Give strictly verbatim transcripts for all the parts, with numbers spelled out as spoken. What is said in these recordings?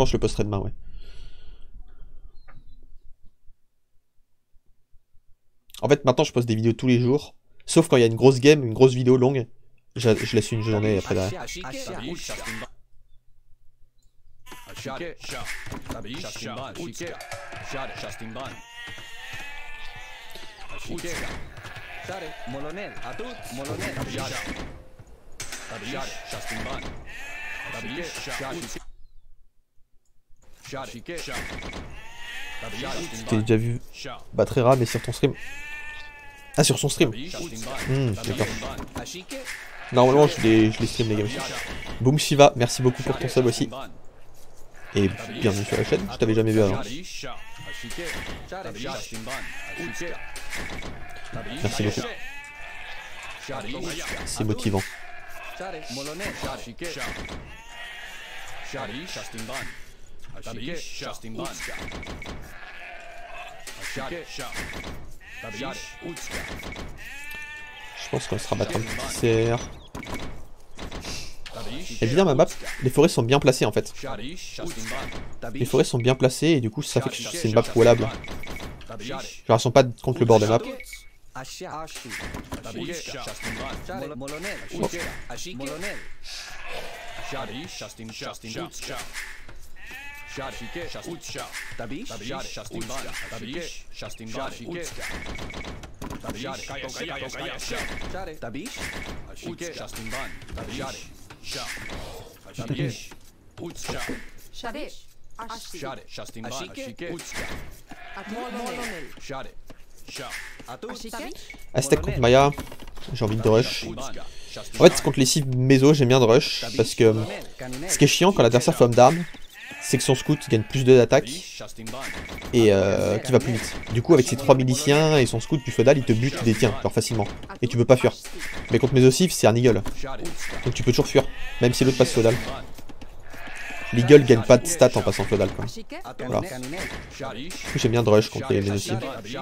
pense que je le posterai demain, ouais. En fait, maintenant, je poste des vidéos tous les jours. Sauf quand il y a une grosse game, une grosse vidéo longue. Je, je laisse une journée après derrière. Tu t'es déjà vu Batrera, mais sur ton stream. Ah, sur son stream. Mmh, d'accord. Normalement, je les, je les stream, les games. Boom Shiva, merci beaucoup pour ton sub aussi. Et bienvenue sur la chaîne, je t'avais jamais vu avant. Merci beaucoup. C'est motivant. Je pense qu'on sera battre un petit C R. Elle vient ma map, les forêts sont bien placées en fait. Les forêts sont bien placées et du coup ça fait que c'est une map wallable. Genre elles sont pas contre le bord de map. Aztec contre Maya, j'ai envie de rush. En fait, contre les cibles méso, j'aime bien de rush parce que ce qui est chiant quand l'adversaire fait homme d'armes, c'est que son scout gagne plus de d'attaque et euh, qui va plus vite. Du coup, avec ses trois miliciens et son scout plus feudal, il te bute, il détient genre facilement. Et tu peux pas fuir. Mais contre mes ossifs, c'est un eagle. Donc tu peux toujours fuir, même si l'autre passe feudal. L'eagle gagne pas de stats en passant feudal quoi. Voilà. J'aime bien de rush contre les ossifs.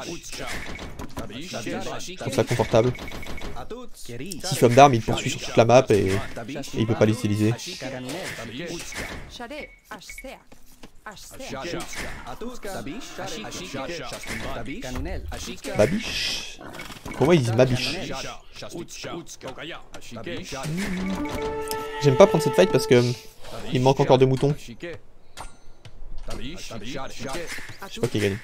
Je trouve ça confortable. Si fait homme d'armes, il poursuit sur toute la map et, et il peut pas l'utiliser. Babiche. Comment ils disent Babiche? J'aime pas prendre cette fight parce que il me manque encore deux moutons. Je sais pas qui gagne.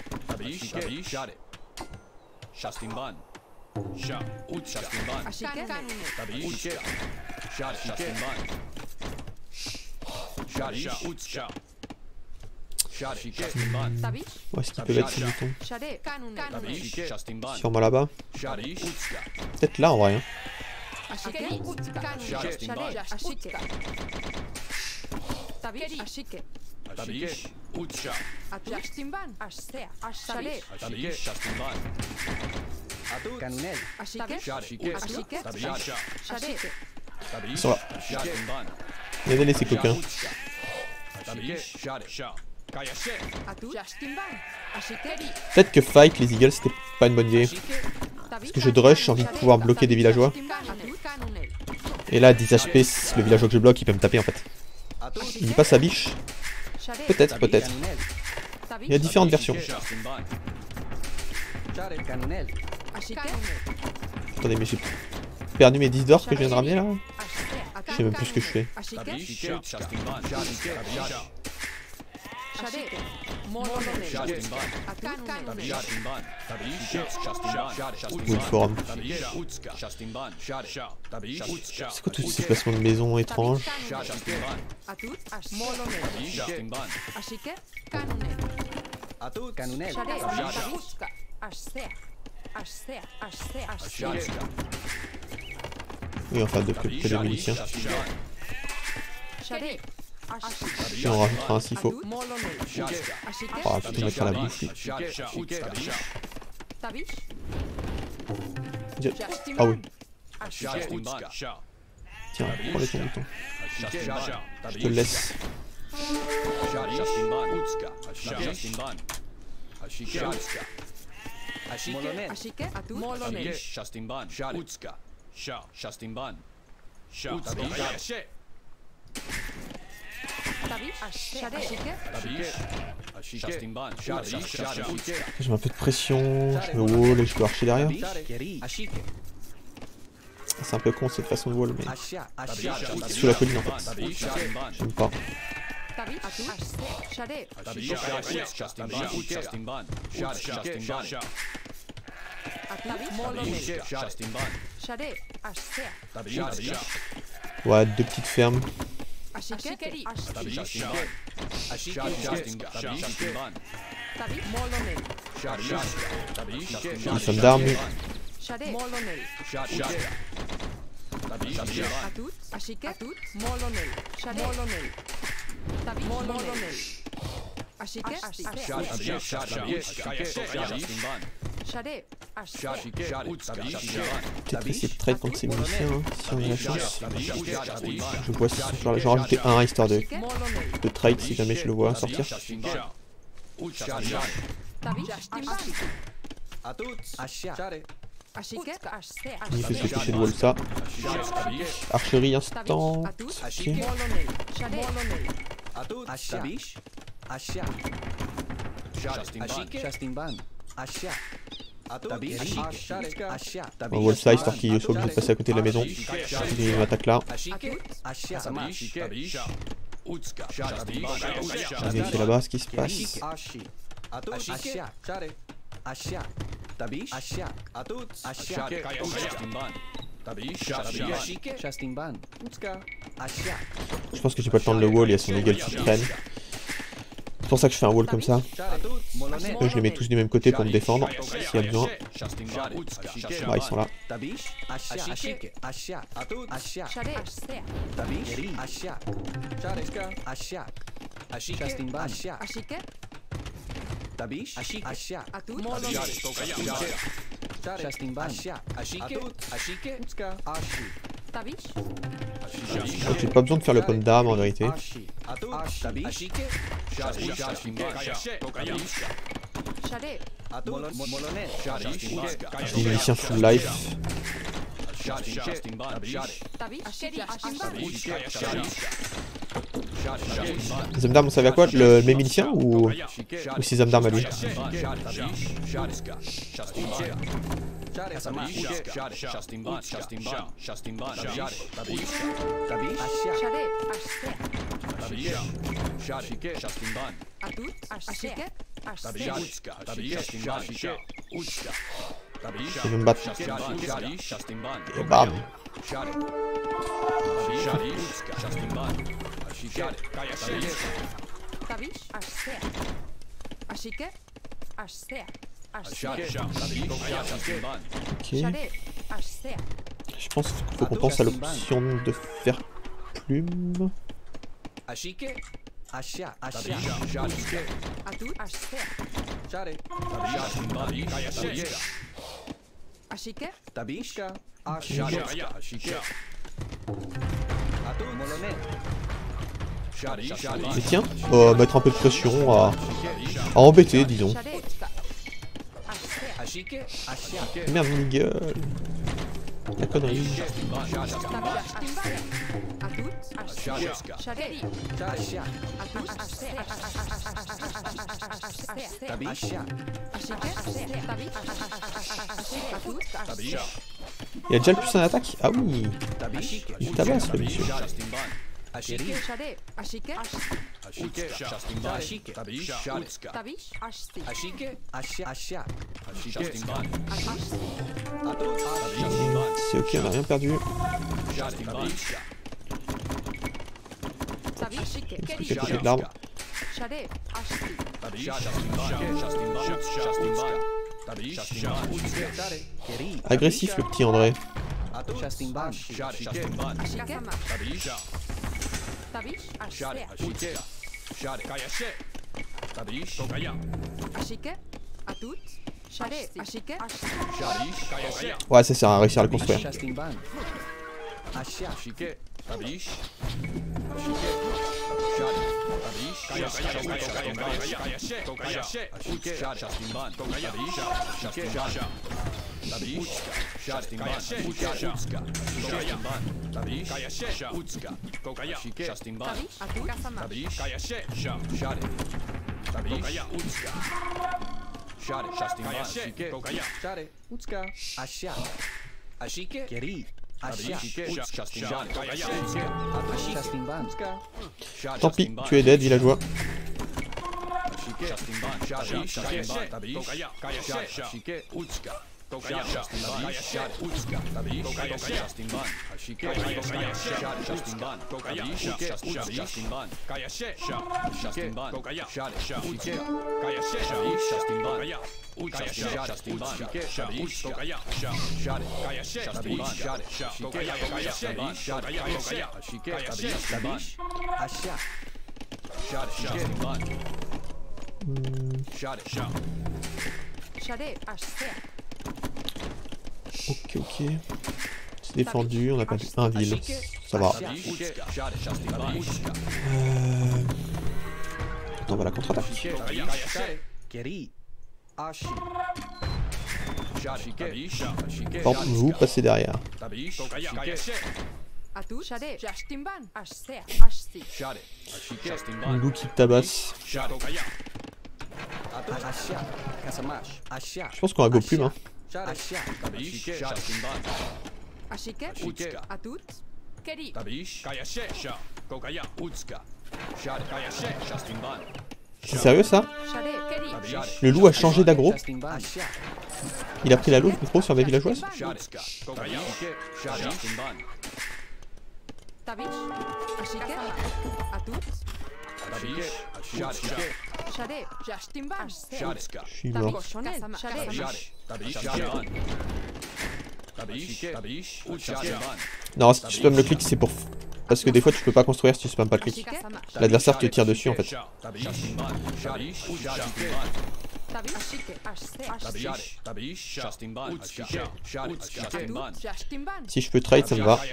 Où est-ce qu'ils peuvent être ces moutons? Sûrement là-bas. Peut-être là en vrai. Hein. Ils sont là. Regardez-les ces coquins. Peut-être que fight les eagles c'était pas une bonne idée. Parce que je drush, j'ai envie de pouvoir bloquer des villageois. Et là dix H P, le villageois que je bloque il peut me taper en fait. Il dit pas sa biche? Peut-être, peut-être. Il y a différentes versions. Attendez, mais j'ai perdu mes dix d'or que je viens de ramener là. Je sais même plus ce que je fais. Ou une forum. C'est quoi tous ces placements de maison étranges? Oui, enfin, de que, que des miliciens. Et on rajoutera un s'il faut. On va plutôt mettre à la bouffe. Ah oui. Tiens, prends-le ton bouton. Je te le laisse. J'ai un peu de pression, je me wall et je peux archer derrière. C'est un peu con cette façon de wall, mais c'est sous la colline en fait. J'aime pas. Ouais, deux petites fermes. Une femme d'armes. Peut-être essayer de trade contre ces munitions, hein, si on a la chance. Je vois si j'en ai rajouté un histoire de, de trade si jamais je le vois sortir. Il fait se toucher de wall ça. Archerie instant. Okay. On wall ça histoire qu'il soit obligé de passer à côté de la maison. Il m'attaque là. Je vais vérifier là-bas ce qui se passe. Je pense que j'ai pas le temps de le wall, il y a son égal qui traîne. C'est pour ça que je fais un wall comme ça. Eux, je les mets tous du même côté pour me défendre, s'il y a besoin. Bah, ils sont là. Donc j'ai pas besoin de faire le pomme d'armes en vérité. J'ai des musiciens full life. Les hommes d'armes, on savait à quoi? Le même milicien ou, ou ces hommes d'armes à lui? Je vais me battre. Et bam. Ok. Je pense qu'il faut qu'on pense à l'option de faire plume. Mais tiens, on va mettre un peu de pression à, à embêter, disons. Merde, mon gueule. La connerie. Il a déjà le plus en attaque? Ah oui. Il tabasse le monsieur. C'est ok, on n'a rien perdu. Est-ce côté de l'arbre? Agressif le petit André. Ouais, ça sert à réussir à le construire. Tant pis, tu es dead, villageois. Ok, ok. C'est défendu, on a pas un ville. Ça va. Euh... On va la contre-attaque. Bon, vous passez derrière. Un loup qui tabasse. Je pense qu'on va go plume, hein. C'est sérieux ça? Le loup a changé d'aggro? Il a pris la loupe pro sur des villageoises? Je suis mort. Non, si tu spams le clic, c'est pour... Parce que des fois tu peux pas construire si tu spams pas le clic. L'adversaire te tire dessus en fait. Si je peux trade, ça me va.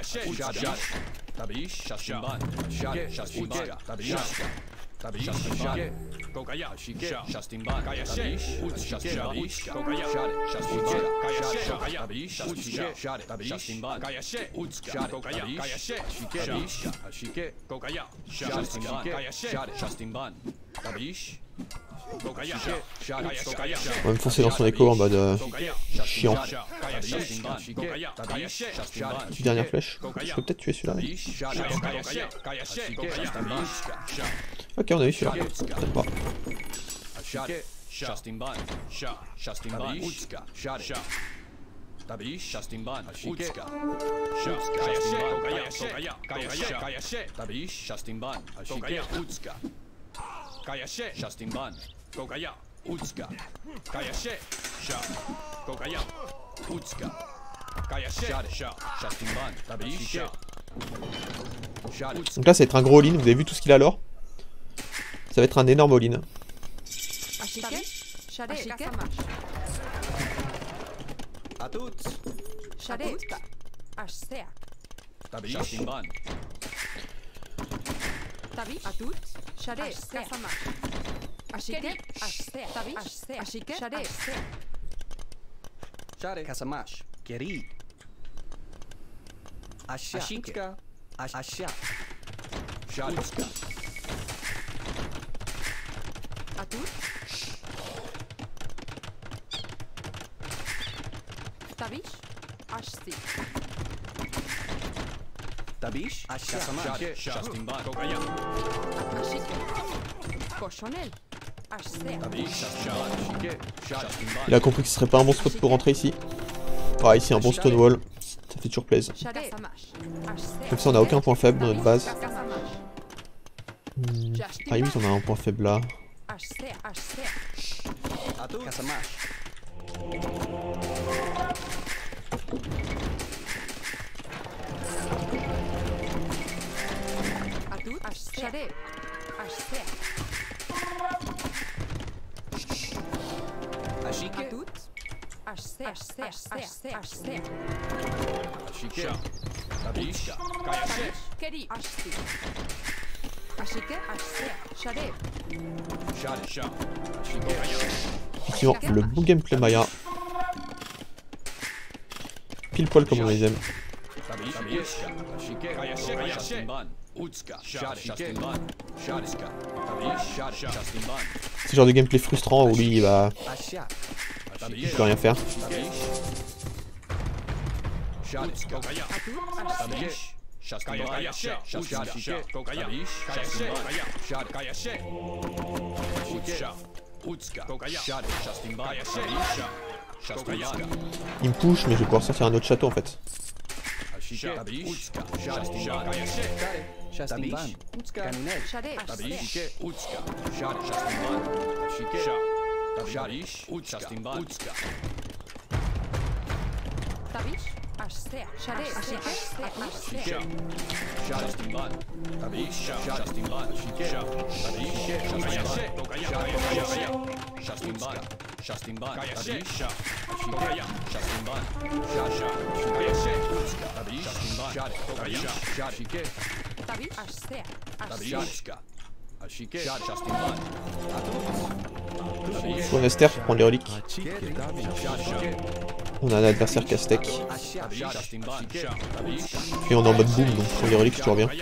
On va me foncer dans son écho en mode euh, chiant. Petite dernière flèche. Je peux peut-être tuer celui-là. Oui. Ok, on a eu celui-là. Peut-être pas. Donc là ça va être un gros all-in, vous avez vu tout ce qu'il a alors? Ça va être un énorme all-in. Kasamash, Keri. Ashika. Ashia. Shadowska. Atut. Tabish. Ashti. Tabish. Ashia. Shastimban. Kokaya. Ashike. Cochonel. Il a compris que ce serait pas un bon spot pour rentrer ici. Ah, ici un bon stonewall, ça fait toujours plaisir. Comme ça on a aucun point faible dans notre base. Hmm. Ah oui, on a un point faible là. Effectivement, le bon gameplay Maya. pile poil comme on les aime. C'est le genre de gameplay frustrant où lui il va... il peut rien faire. Il me push mais je vais pouvoir sortir un autre château en fait. Bon, Esther pour prendre les reliques. On a un adversaire casse-tech. Et on est en mode boom, donc prendre les reliques c'est toujours bien.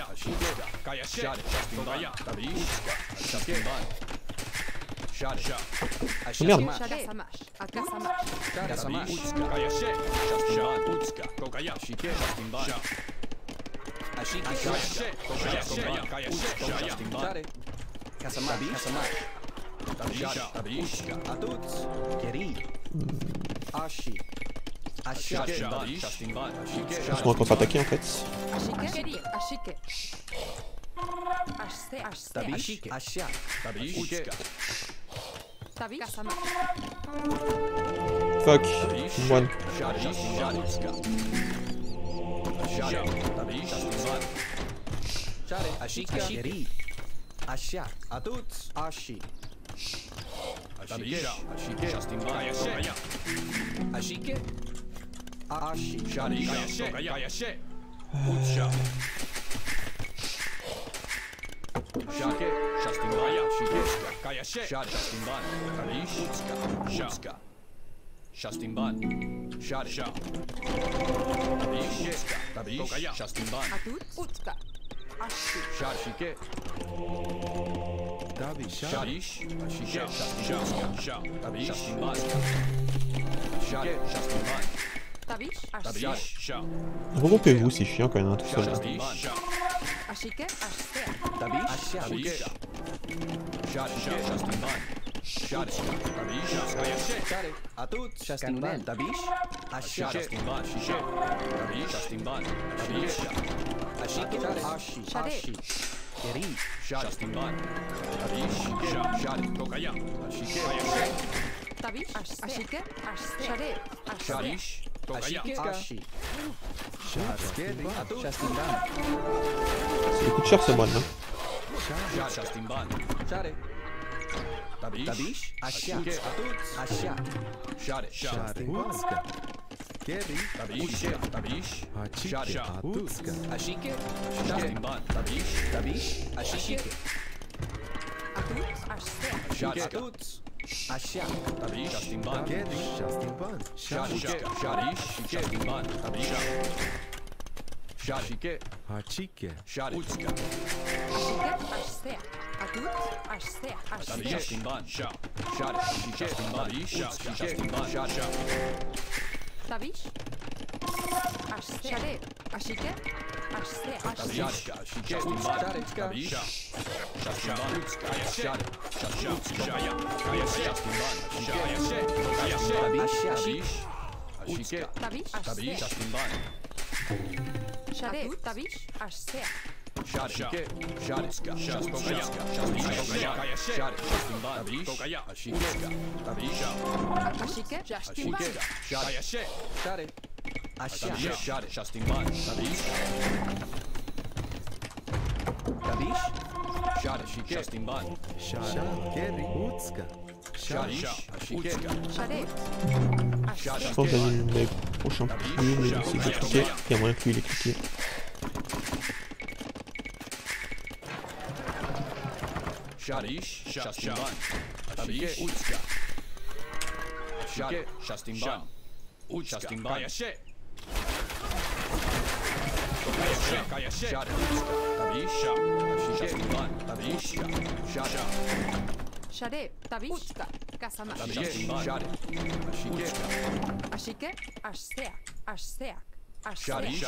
Oh merde. Laisse-moi contre-attaquer en fait. Fuck, one. Regroupez-vous, c'est chiant quand il y en a un tout seul. Ça coûte cher ce moine, hein. Je pense que le prochain plus, mais c'est de cliquer. Il y a moyen que lui il est cliqué. Sharish, Shastimban, Tabish, Utska, Share, Shastimban, Utska, Shade, tabish, kasamash. Ashike, ashseak, ashseak, ashseak.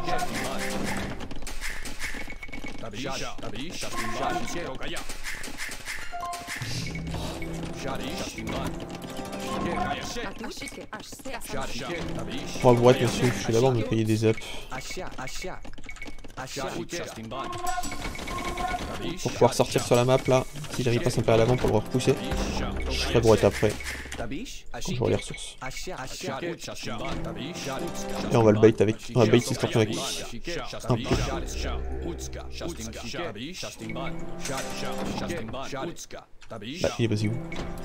Ashike, ashseak. Pour la boîte, monsieur, je suis d'abord me payer des ups. Pour pouvoir sortir sur la map là, si j'arrive pas à s'en à l'avant pour le repousser, je ferai droite après. Quand j'aurai les ressources. Et on va le bait avec. On va bait ces scorpions avec un peu. Bah, il est basé où?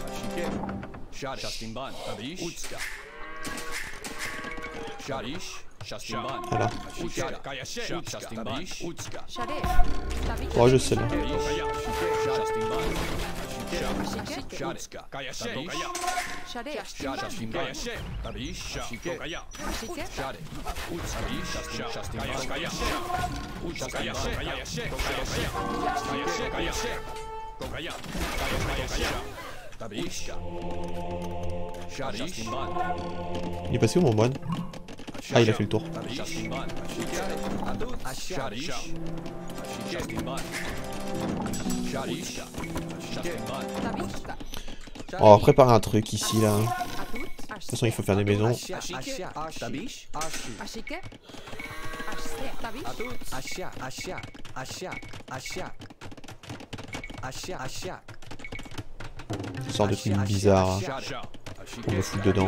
Voilà. Oh, je sais là. Il est passé où mon moine? Ah, il a fait le tour. On va préparer un truc ici là. De toute façon, il faut faire des maisons. Une sorte de truc bizarre. On me fout dedans.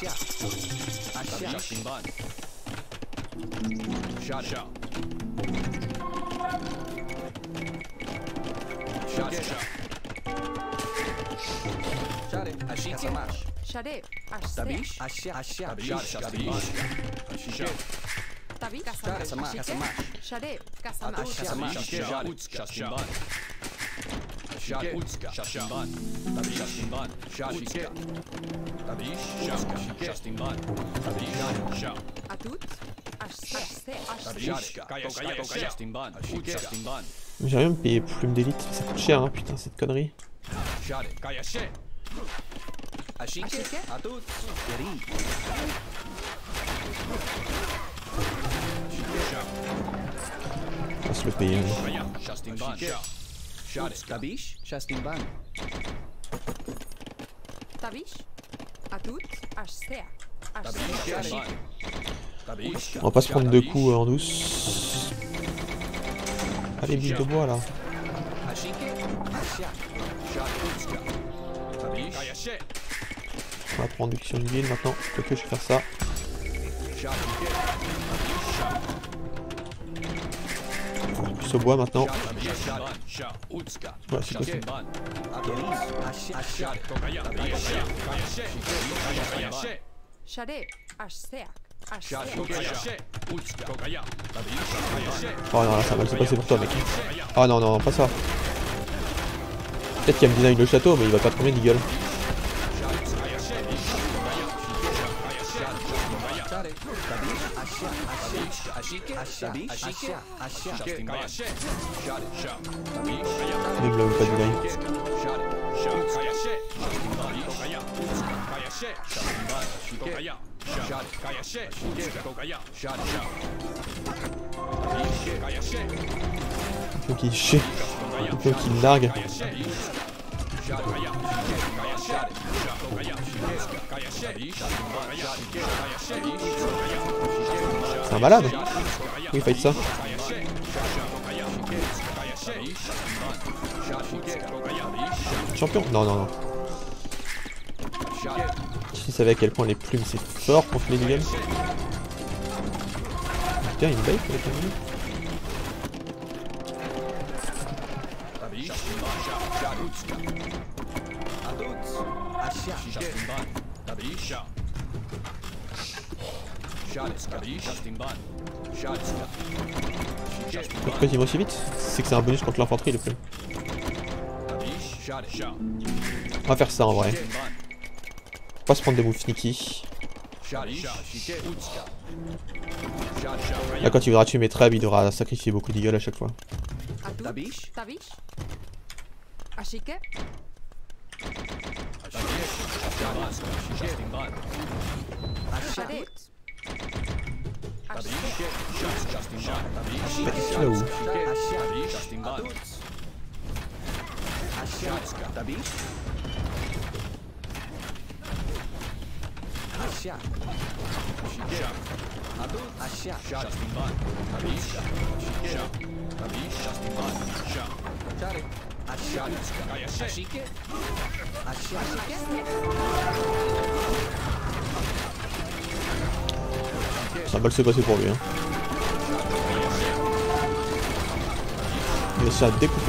J'aimerais bien me payer plume d'élite, ça coûte cher hein, putain cette connerie. On va se le payer. Tabish, Shastimban. Tabish, Atut, Ashseak, On va pas se prendre deux coups en douce. Allez, bille de bois là. On va prendre du sur une ville maintenant. Que je vais faire ça. Plus au bois maintenant. Ouais, c'est possible. Oh non, là ça va mal se passer pour toi mec. Oh non, non, pas ça. Peut-être qu'il va me design le château, mais il va pas te combien d'eagle. Même là où pas de design. Il faut qu'il chie. Il faut qu'il largue. C'est un malade. Oui, il fight ça. Champion? Non, non, non. Si tu savais à quel point les plumes c'est fort contre les dégâts. Putain, une bait avec la plume. Pourquoi il va aussi vite? C'est que c'est un bonus contre l'infanterie le plume. On va faire ça en vrai. Faut pas se prendre des moves sneaky. Là, quand il voudra tuer mes trèbes, il devra sacrifier beaucoup d'eagle à chaque fois. Atut. Tabish. Tabish. Ashike. Shadet. Mais là où? Tabish. Ashia. Ashia. Ashia. Ashike. Ashia. Ça va mal se passer pour lui. Hein. Il va se faire découper.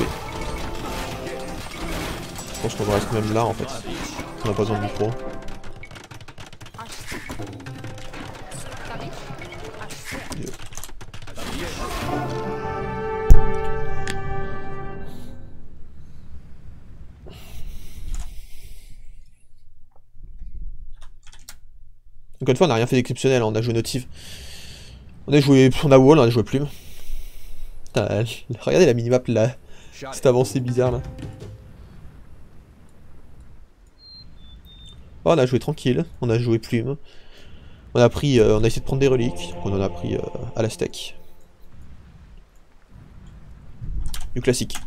Je pense qu'on va rester même là en fait. On n'a pas besoin de micro. Encore une fois, on n'a rien fait d'exceptionnel, on a joué notive. On a joué. On a wall, on a joué plume. Putain, regardez la minimap là. Cette avancée bizarre là. Oh, on a joué tranquille, on a joué plume. On a pris. Euh, on a essayé de prendre des reliques. On en a pris euh, à la steak. Du classique.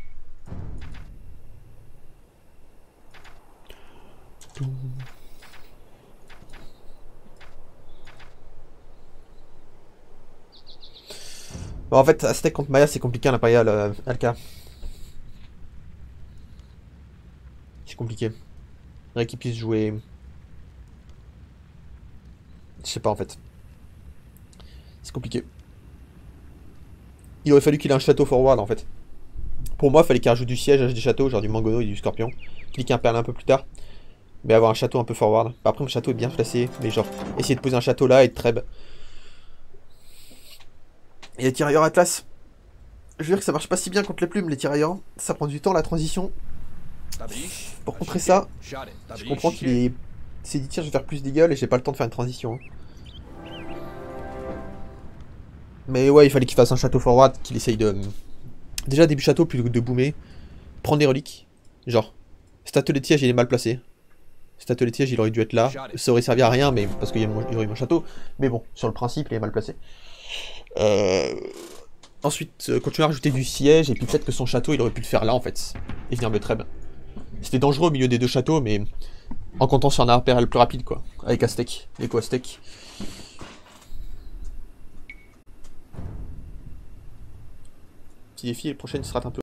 Bon, en fait, Aztec contre Maya, c'est compliqué, l'Impérial, euh, Alka. C'est compliqué. Faudrait qu'il puisse jouer. Je sais pas en fait. C'est compliqué. Il aurait fallu qu'il ait un château forward en fait. Pour moi, il fallait qu'il rajoute du siège, des châteaux, genre du Mangono et du Scorpion. Cliquer un perle un peu plus tard. Mais avoir un château un peu forward. Après, mon château est bien placé, mais genre, essayer de poser un château là et de treb. Et les tirailleurs Atlas, je veux dire que ça marche pas si bien contre les plumes, les tirailleurs. Ça prend du temps la transition. Pour contrer ça, je comprends qu'il est. C'est dit tiens, je vais faire plus d'eagle et j'ai pas le temps de faire une transition. Mais ouais, il fallait qu'il fasse un château forward, qu'il essaye de. Déjà, début château, plutôt que de boomer, prendre des reliques. Genre, cet atelier de siège il est mal placé. Cet atelier de siège il aurait dû être là. Ça aurait servi à rien, mais parce qu'il y aurait eu mon château. Mais bon, sur le principe, il est mal placé. Euh... Ensuite, euh, continuer à rajouter du siège, et puis peut-être que son château, il aurait pu le faire là, en fait. Et venir me treb. C'était dangereux au milieu des deux châteaux, mais en comptant sur un impérial plus rapide, quoi. Avec Aztec, l'éco-Aztec. Petit défi, et la prochaine sera un peu...